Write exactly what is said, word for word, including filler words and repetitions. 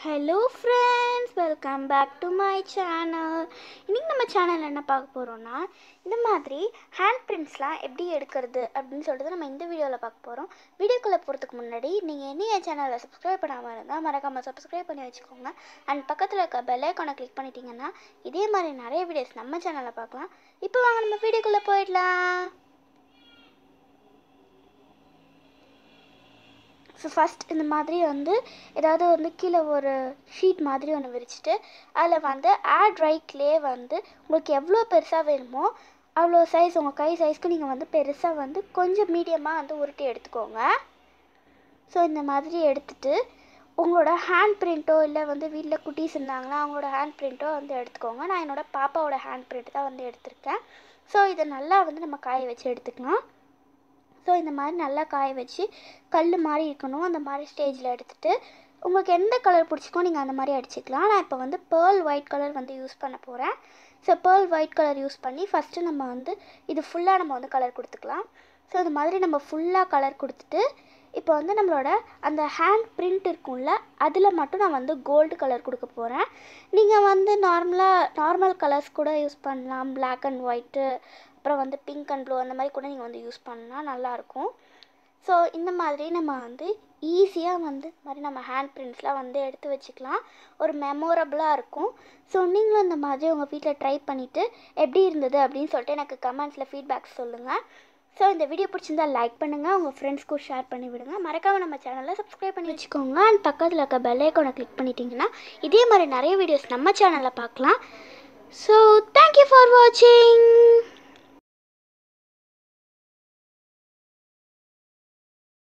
Hello friends, welcome back to my channel. இன்னைக்கு நம்ம சேனல்ல என்ன பார்க்க போறோம்னா இந்த மாதிரி ஹேண்ட் பிரிண்ட்ஸ்லாம் எப்படி எடுக்கிறது அப்படினு சொல்லிட்டு நம்ம இந்த வீடியோல பார்க்க போறோம். வீடியோக்குள்ள போறதுக்கு முன்னாடி நீங்க என்ன என் சேனலை subscribe பண்ணாம இருந்தா மறக்காம subscribe பண்ணி வச்சுக்கோங்க. and பக்கத்துல இருக்க bell icon-ஐ click பண்ணிட்டீங்கன்னா இதே மாதிரி நிறைய வீடியோஸ் நம்ம சேனல்ல பார்க்கலாம். இப்போ வாங்க நம்ம வீடியோக்குள்ள போயிடலாம். ஸோ ஃபஸ்ட் இந்த மாதிரி வந்து ஏதாவது வந்து கீழே ஒரு ஷீட் மாதிரி ஒன்று விரிச்சிட்டு அதில் வந்து ஏர் ட்ரை க்ளே வந்து உங்களுக்கு எவ்வளோ பெருசாக வேணுமோ அவ்வளோ சைஸ் உங்கள் கை சைஸ்க்கு நீங்கள் வந்து பெருசாக வந்து கொஞ்சம் மீடியமாக வந்து உருட்டி எடுத்துக்கோங்க. ஸோ இந்த மாதிரி எடுத்துகிட்டு உங்களோட ஹேண்ட் பிரிண்ட்டோ இல்லை வந்து வீட்டில் குட்டீஸ் இருந்தாங்கன்னா அவங்களோட ஹேண்ட் பிரிண்ட்டோ வந்து எடுத்துக்கோங்க. நான் என்னோடய பாப்பாவோட ஹேண்ட் பிரிண்ட் தான் வந்து எடுத்திருக்கேன். ஸோ இதை நல்லா வந்து நம்ம காய வச்சு எடுத்துக்கலாம். ஸோ இந்த மாதிரி நல்லா காய வச்சு கல் மாதிரி இருக்கணும் அந்த மாதிரி ஸ்டேஜில் எடுத்துகிட்டு உங்களுக்கு எந்த கலர் பிடிச்சிக்கோ நீங்கள் அந்த மாதிரி அடிச்சுக்கலாம். நான் இப்போ வந்து பேர்ல் ஒயிட் கலர் வந்து யூஸ் பண்ண போகிறேன். So pearl white colour use பண்ணி ஃபஸ்ட்டு நம்ம வந்து இது ஃபுல்லாக நம்ம வந்து கலர் கொடுத்துக்கலாம். ஸோ இது மாதிரி நம்ம ஃபுல்லாக கலர் கொடுத்துட்டு இப்போ வந்து நம்மளோட அந்த ஹேண்ட் பிரிண்ட் இருக்கும்ல அதில் மட்டும் நான் வந்து கோல்டு கலர் கொடுக்க போகிறேன். நீங்கள் வந்து நார்மலாக நார்மல் கலர்ஸ் கூட யூஸ் பண்ணலாம். பிளாக் அண்ட் ஒயிட்டு அப்புறம் வந்து பிங்க் அண்ட் ப்ளூ அந்த மாதிரி கூட நீங்கள் வந்து யூஸ் பண்ணால் நல்லாயிருக்கும். ஸோ இந்த மாதிரி நம்ம வந்து ஈஸியாக வந்து இந்த மாதிரி நம்ம ஹேண்ட் பிரிண்ட்ஸ்லாம் வந்து எடுத்து வச்சுக்கலாம். ஒரு மெமோரபுளாக இருக்கும். ஸோ நீங்களும் இந்த மாதிரி உங்கள் வீட்டில் ட்ரை பண்ணிவிட்டு எப்படி இருந்தது அப்படின்னு சொல்லிட்டு எனக்கு கமெண்ட்ஸில் ஃபீட்பேக்ஸ் சொல்லுங்கள். ஸோ இந்த வீடியோ பிடிச்சிருந்தா லைக் பண்ணுங்கள், உங்கள் ஃப்ரெண்ட்ஸ்க்கும் ஷேர் பண்ணி விடுங்க. மறக்காமல் நம்ம சேனலை சப்ஸ்கிரைப் பண்ணி வச்சுக்கோங்க. அண்ட் பக்கத்தில் இருக்க பெல் ஐகானை கிளிக் பண்ணிட்டீங்கன்னா இதே மாதிரி நிறைய வீடியோஸ் நம்ம சேனலில் பார்க்கலாம். ஸோ தேங்க்யூ ஃபார் வாட்சிங்.